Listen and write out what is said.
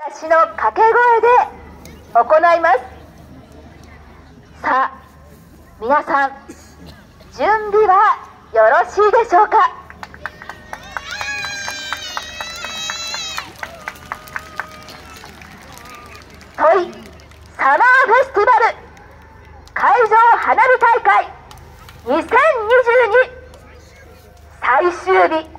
私の掛け声で行います。さあ、皆さん準備はよろしいでしょうか。トイサマーフェスティバル会場花火大会2022最終日